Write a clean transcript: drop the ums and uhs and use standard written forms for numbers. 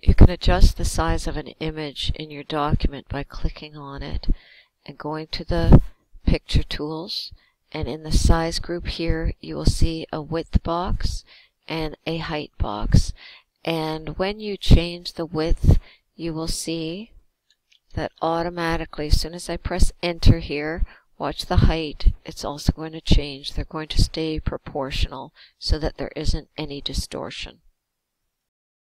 You can adjust the size of an image in your document by clicking on it and going to the picture tools, and in the size group here you will see a width box and a height box. And when you change the width, you will see that automatically, as soon as I press enter here, watch the height, it's also going to change. They're going to stay proportional so that there isn't any distortion.